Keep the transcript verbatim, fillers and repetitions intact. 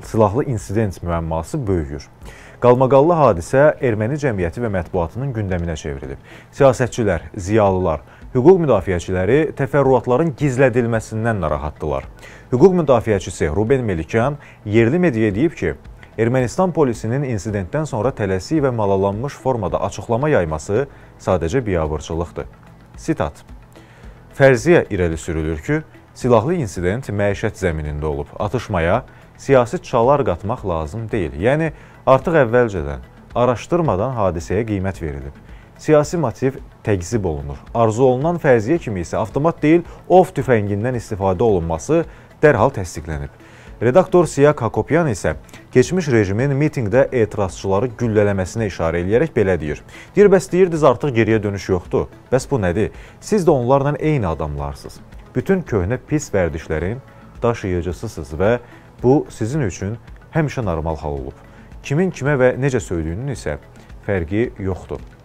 silahlı insident müəmması böyüyür. Qalmaqallı hadisə erməni cəmiyyəti və mətbuatının gündəminə çevrilib. Siyasətçilər, ziyalılar, hüquq müdafiəçiləri təfərrüatların gizlədilməsindən narahatdılar. Hüquq müdafiəçisi Ruben Melikyan yerli mediaya deyib ki, Ermənistan polisinin insidentdən sonra tələsik və malalanmış formada açıqlama yayması sadəcə biabırçılıqdır. Sitat: Fərziyyə irəli sürülür ki, silahlı insident məişət zəminində olub. Atışmaya siyasi çalar qatmaq lazım deyil. Yəni, artıq əvvəlcədən, araşdırmadan hadisəyə qiymət verilib. Siyasi motiv təqzib olunur. Arzu olunan fərziyyə kimi isə avtomat deyil, ov tüfəngindən istifadə olunması dərhal təsdiqlənib. Redaktor Siyak Hakopyan isə keçmiş rejimin mitinqdə etirazçıları güllələməsinə işarə eləyərək belə deyir. Deyir, bəs deyirdiniz artıq geriyə dönüş yoxdur. Bəs bu nədir? Siz də onlarla eyni adamlarsınız. Bütün köhnə pis vərdişlərin daşıyıcısısınız və bu sizin üçün həmişə normal hal olub. Kimin kimə və necə söydüyünün isə fərqi yoxdur.